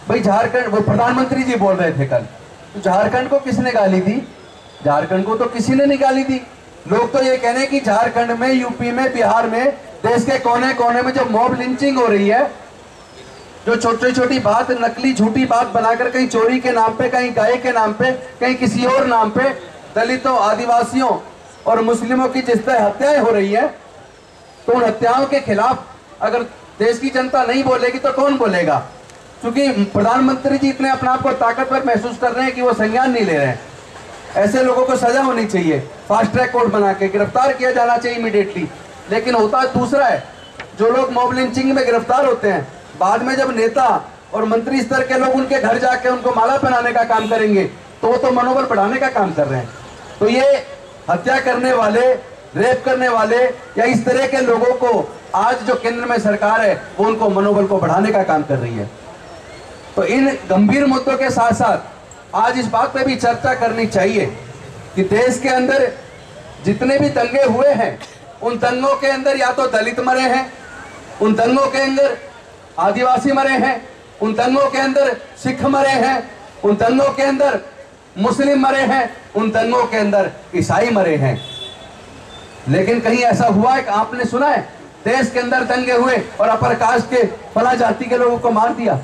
भाई झारखंड, वो प्रधानमंत्री जी बोल रहे थे कल, तो झारखंड को किसने गाली दी? झारखंड को तो किसी ने नहीं गाली दी। लोग तो ये कह रहे हैं कि झारखंड में, यूपी में, बिहार में, देश के कोने कोने में जो मॉब लिंचिंग हो रही है, जो छोटी छोटी बात, नकली झूठी बात बनाकर, कहीं चोरी के नाम पे, कहीं गाय के नाम पे, कहीं किसी और नाम पे दलितों, आदिवासियों और मुस्लिमों की जिस तरह हत्याएं हो रही है, तो उन हत्याओं के खिलाफ अगर देश की जनता नहीं बोलेगी तो कौन बोलेगा? क्योंकि प्रधानमंत्री जी इतने अपने आप को ताकतवर महसूस कर रहे हैं कि वो संज्ञान नहीं ले रहे हैं। ऐसे लोगों को सजा होनी चाहिए, फास्ट ट्रैक कोर्ट बना के गिरफ्तार किया जाना चाहिए इमीडिएटली। लेकिन होता दूसरा है, जो लोग मॉब लिंचिंग में गिरफ्तार होते हैं, बाद में जब नेता और मंत्री स्तर के लोग उनके घर जाके उनको माला पहनाने का काम करेंगे, तो वो तो मनोबल बढ़ाने का काम कर रहे हैं। तो ये हत्या करने वाले, रेप करने वाले या इस तरह के लोगों को आज जो केंद्र में सरकार है वो उनको मनोबल को बढ़ाने का काम कर रही है। तो इन गंभीर मुद्दों के साथ साथ आज इस बात पे भी चर्चा करनी चाहिए कि देश के अंदर जितने भी दंगे हुए हैं, उन दंगों के अंदर या तो दलित मरे हैं, उन दंगों के अंदर आदिवासी मरे हैं, उन दंगों के अंदर सिख मरे हैं, उन दंगों के अंदर मुस्लिम मरे हैं, उन दंगों के अंदर ईसाई मरे हैं। लेकिन कहीं ऐसा हुआ है कि आपने सुना है देश के अंदर दंगे हुए और अपर कास्ट के, फला जाति के लोगों को मार दिया?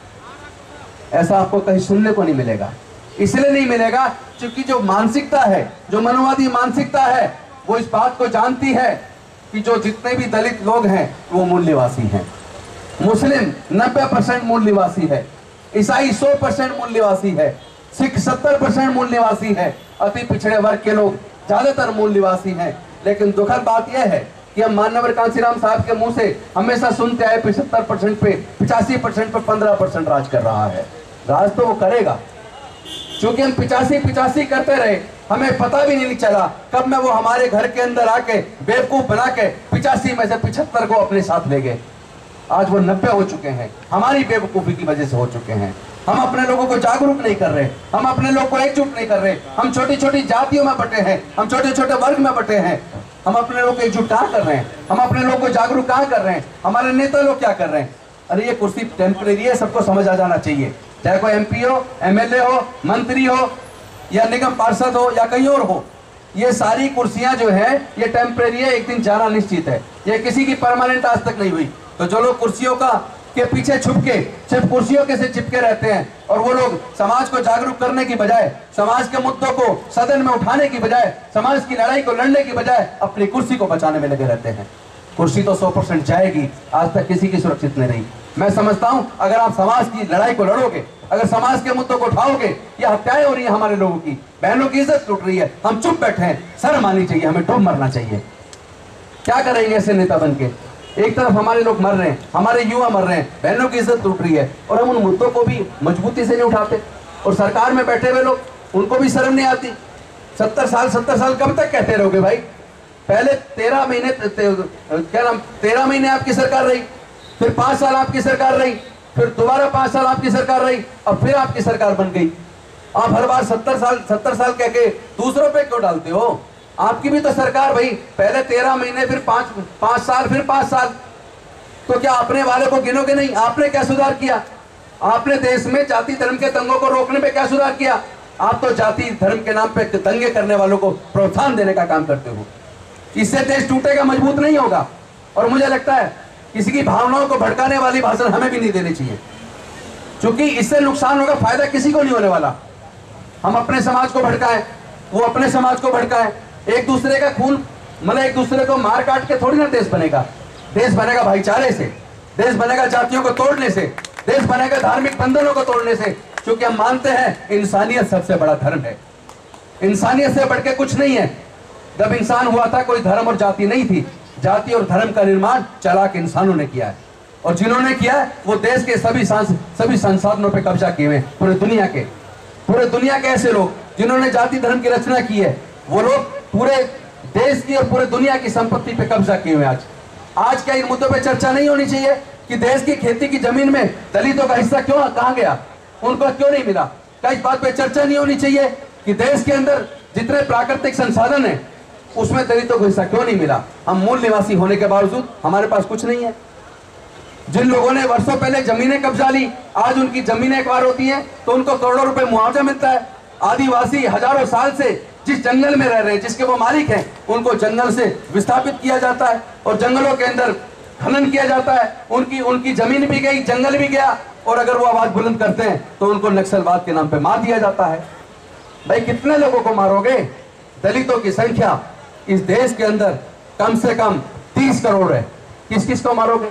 ऐसा आपको कहीं सुनने को नहीं मिलेगा। इसलिए नहीं मिलेगा क्योंकि जो मानसिकता है, जो मनोवादी मानसिकता है, वो इस बात को जानती है कि जो जितने भी दलित लोग हैं वो मूल निवासी हैं। मुस्लिम 90% मूल निवासी है, ईसाई 100% मूल निवासी है, सिख 70% मूल निवासी है, अति पिछड़े वर्ग के लोग ज्यादातर मूल निवासी हैं। लेकिन दुखद बात यह है कि हम माननीय कांशीराम साहब के मुंह से हमेशा सुनते आए 75% पे, 85% पे 15% राज कर रहा है। राज तो वो करेगा, क्योंकि हम 85 करते रहे, हमें पता भी नहीं चला कब में वो हमारे घर के अंदर आके बेवकूफ बना के 85 में से 75 को अपने साथ ले गए। आज वो 90 हो चुके हैं, हमारी बेवकूफी की वजह से हो चुके हैं। हम अपने लोगों को जागरूक नहीं कर रहे, हम अपने लोगों को एकजुट नहीं कर रहे, हम छोटी छोटी जातियों में बटे हैं, हम छोटे छोटे वर्ग में बटे हैं। हम अपने लोगों को एकजुट कहाँ कर रहे हैं? हम अपने लोगों को जागरूक कहाँ कर रहे हैं? हमारे नेता लोग क्या कर रहे हैं? अरे ये कुर्सी टेम्परेरी है, सबको समझ आ जाना चाहिए, चाहे कोई MP हो, MLA हो, मंत्री हो या निगम पार्षद हो या कहीं और हो। ये सारी कुर्सियां जो है ये टेम्परेरी है, एक दिन जाना निश्चित है। ये किसी की परमानेंट आज तक नहीं हुई। तो जो लोग कुर्सियों का के पीछे छुप के सिर्फ कुर्सियों के से चिपके रहते हैं और वो लोग समाज को जागरूक करने की बजाय, समाज के मुद्दों को सदन में उठाने की बजाय, समाज की लड़ाई को लड़ने की बजाय अपनी कुर्सी को बचाने में लगे रहते हैं। कुर्सी तो 100% जाएगी, आज तक किसी की सुरक्षित नहीं रही। मैं समझता हूं अगर आप समाज की लड़ाई को लड़ोगे, अगर समाज के मुद्दों को उठाओगे, ये हत्याएं हो रही है हमारे लोगों की, बहनों की इज्जत लूट रही है, हम चुप बैठे हैं, शर्म आनी चाहिए, हमें डूब मरना चाहिए। क्या करेंगे ऐसे नेता बनके? एक तरफ हमारे लोग मर रहे हैं, हमारे युवा मर रहे हैं, बहनों की इज्जत लूट रही है, और हम उन मुद्दों को भी मजबूती से नहीं उठाते। और सरकार में बैठे हुए लोग, उनको भी शर्म नहीं आती। 70 साल कब तक कहते रहोगे भाई? पहले 13 महीने क्या नाम 13 महीने आपकी सरकार रही, फिर 5 साल आपकी सरकार रही, फिर दोबारा 5 साल आपकी सरकार रही, अब फिर आपकी सरकार बन गई। आप हर बार 70 साल कह के दूसरों पे क्यों डालते हो? आपकी भी तो सरकार भाई, पहले 13 महीने, फिर 5 साल, फिर 5 साल। तो क्या अपने वाले को गिनोगे नहीं? आपने क्या सुधार किया? आपने देश में जाति धर्म के दंगों को रोकने पे क्या सुधार किया? आप तो जाति धर्म के नाम पे दंगे करने वालों को प्रोत्साहन देने का काम करते हो। इससे देश टूटेगा, मजबूत नहीं होगा। और मुझे लगता है किसी की भावनाओं को भड़काने वाली भाषण हमें भी नहीं देनी चाहिए, क्योंकि इससे नुकसान होगा, फायदा किसी को नहीं होने वाला। हम अपने समाज को भड़काएं, वो अपने समाज को भड़काएं, एक दूसरे का खून, मतलब एक दूसरे को मार काट के थोड़ी ना देश बनेगा। देश बनेगा भाईचारे से, देश बनेगा जातियों को तोड़ने से, देश बनेगा धार्मिक बंधनों को तोड़ने से, क्योंकि हम मानते हैं इंसानियत सबसे बड़ा धर्म है। इंसानियत से बढ़ के कुछ नहीं है। जब इंसान हुआ था कोई धर्म और जाति नहीं थी, जाति और धर्म का निर्माण चालाक इंसानों ने किया है, और जिन्होंने किया है वो देश के सभी संसाधनों पे कब्जा किए हुए, पूरे दुनिया के ऐसे लोग जिन्होंने जाति धर्म की रचना की है, वो लोग पूरे देश की और पूरे दुनिया की संपत्ति पे कब्जा किए हुए। आज क्या इन मुद्दों पे चर्चा नहीं होनी चाहिए कि देश की खेती की जमीन में दलितों का हिस्सा क्यों कहाँ गया, उनको क्यों नहीं मिला? क्या इस बात पे चर्चा नहीं होनी चाहिए कि देश के अंदर जितने प्राकृतिक संसाधन है उसमें दलितों को हिस्सा क्यों नहीं मिला? हम मूल निवासी होने के बावजूद हमारे पास कुछ नहीं है। जिन लोगों ने वर्षों पहले जमीनें कब्जा ली, आज उनकी जमीनें एक्वायर होती हैं तो उनको करोड़ों रुपए मुआवजा मिलता है। आदिवासी हजारों साल से जिस जंगल में रह रहे हैं, जिसके वो मालिक हैं, उनको जंगल से विस्थापित किया जाता है और जंगलों के अंदर खनन किया जाता है। उनकी जमीन भी गई, जंगल भी गया, और अगर वो आवाज बुलंद करते हैं तो उनको नक्सलवाद के नाम पे मार दिया जाता है। भाई कितने लोगों को मारोगे? दलितों की संख्या इस देश के अंदर कम से कम 30 करोड़ है। किस किस को मारोगे?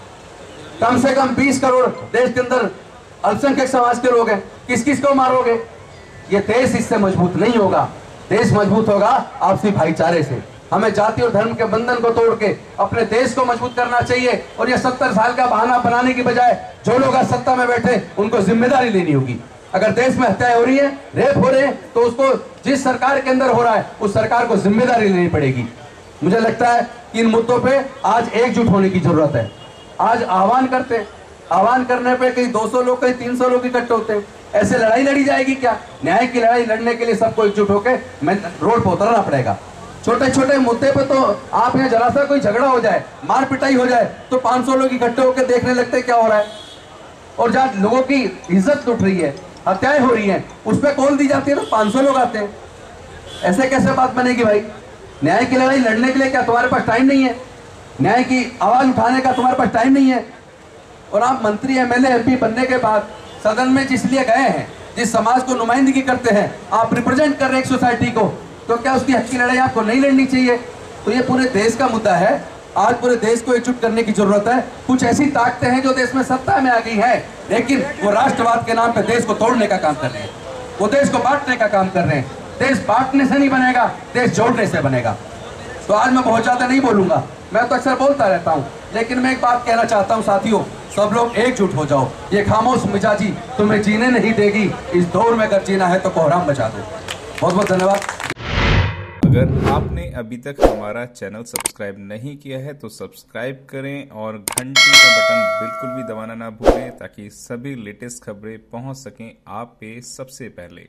कम से कम 20 करोड़ देश के अंदर अल्पसंख्यक समाज के लोग हैं, किस किस को मारोगे? ये देश इससे मजबूत नहीं होगा। देश मजबूत होगा आपसी भाईचारे से। हमें जाति और धर्म के बंधन को तोड़ के अपने देश को मजबूत करना चाहिए। और ये 70 साल का बहाना बनाने की बजाय जो लोग आज सत्ता में बैठे उनको जिम्मेदारी लेनी होगी। अगर देश में हत्याएं हो रही है, रेप हो रहे हैं, तो उसको जिस सरकार के अंदर हो रहा है उस सरकार को जिम्मेदारी लेनी पड़ेगी। मुझे लगता है कि इन मुद्दों पे आज एकजुट होने की जरूरत है। आज आह्वान करते हैं, आह्वान करने पे कहीं 200 लोग, कहीं 300 लोग इकट्ठे होते हैं। ऐसे लड़ाई लड़ी जाएगी क्या? न्याय की लड़ाई लड़ने के लिए सबको एकजुट होकर रोड पर उतरना पड़ेगा। छोटे छोटे मुद्दे पे तो आप यहाँ जरा सा कोई झगड़ा हो जाए, मार पिटाई हो जाए, तो 500 लोग इकट्ठे होकर देखने लगते क्या हो रहा है। और जहाँ लोगों की इज्जत लुट रही है, हत्याएं हो रही हैं, उस पर कॉल दी जाती है तो 500 लोग आते हैं। ऐसे कैसे बात बनेगी भाई? न्याय की लड़ाई लड़ने के लिए क्या तुम्हारे पास टाइम नहीं है? न्याय की आवाज उठाने का तुम्हारे पास टाइम नहीं है? और आप मंत्री, एमएलए, एमपी बनने के बाद सदन में जिस लिए गए हैं, जिस समाज को नुमाइंदगी करते हैं, आप रिप्रेजेंट कर रहे हैं एक सोसाइटी को, तो क्या उसकी हक की लड़ाई आपको नहीं लड़नी चाहिए? तो ये पूरे देश का मुद्दा है। आज पूरे देश को एकजुट करने की जरूरत है। कुछ ऐसी ताकतें हैं जो देश में सत्ता में आ गई है, लेकिन वो राष्ट्रवाद के नाम पे देश को तोड़ने का काम कर रहे हैं, वो देश को बांटने का काम कर रहे हैं। देश बांटने से नहीं बनेगा, देश जोड़ने से बनेगा। तो आज मैं बहुत ज्यादा नहीं बोलूंगा, मैं तो अक्सर बोलता रहता हूँ, लेकिन मैं एक बात कहना चाहता हूँ साथियों, सब लोग एकजुट हो जाओ। ये खामोश मिजाजी तुम्हें जीने नहीं देगी। इस दौर में अगर जीना है तो कोहराम बचा दो। बहुत बहुत धन्यवाद। अगर आपने अभी तक हमारा चैनल सब्सक्राइब नहीं किया है तो सब्सक्राइब करें और घंटी का बटन बिल्कुल भी दबाना ना भूलें, ताकि सभी लेटेस्ट खबरें पहुंच सकें आप पे सबसे पहले।